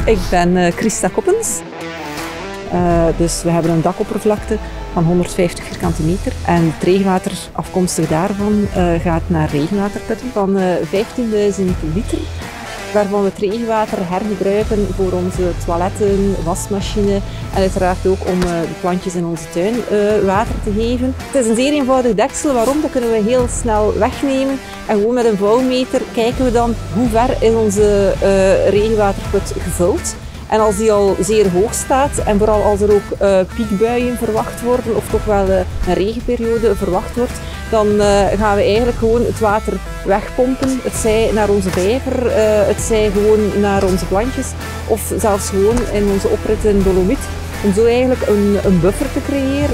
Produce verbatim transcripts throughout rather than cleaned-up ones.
Ik ben uh, Christa Koppens. Uh, dus we hebben een dakoppervlakte van honderdvijftig vierkante meter. En het regenwater afkomstig daarvan uh, gaat naar regenwaterputten van uh, vijftienduizend liter. Waarvan we het regenwater hergebruiken voor onze toiletten, wasmachine en uiteraard ook om uh, de plantjes in onze tuin uh, water te geven. Het is een zeer eenvoudig deksel. Waarom? Dat kunnen we heel snel wegnemen en gewoon met een vouwmeter kijken we dan hoe ver is onze uh, regenwaterput gevuld. En als die al zeer hoog staat en vooral als er ook uh, piekbuien verwacht worden of toch wel uh, een regenperiode verwacht wordt, dan uh, gaan we eigenlijk gewoon het water wegpompen. Het zij naar onze vijver, uh, het zij gewoon naar onze plantjes of zelfs gewoon in onze oprit in Dolomiet. Om zo eigenlijk een, een buffer te creëren.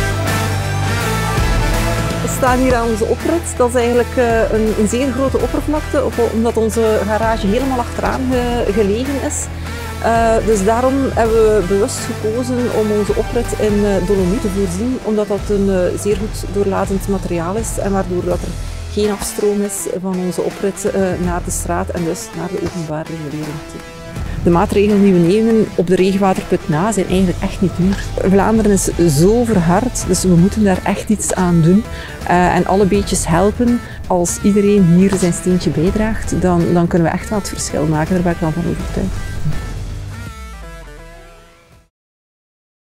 We staan hier aan onze oprit. Dat is eigenlijk uh, een, een zeer grote oppervlakte, omdat onze garage helemaal achteraan ge, gelegen is. Uh, dus daarom hebben we bewust gekozen om onze oprit in uh, Dolomiet te voorzien, omdat dat een uh, zeer goed doorlatend materiaal is en waardoor dat er geen afstroom is van onze oprit uh, naar de straat en dus naar de openbare riolering toe. De maatregelen die we nemen op de regenwaterput na zijn eigenlijk echt niet duur. Vlaanderen is zo verhard, dus we moeten daar echt iets aan doen. Uh, en alle beetjes helpen. Als iedereen hier zijn steentje bijdraagt, dan, dan kunnen we echt wel het verschil maken. Daar ben ik wel van overtuigd.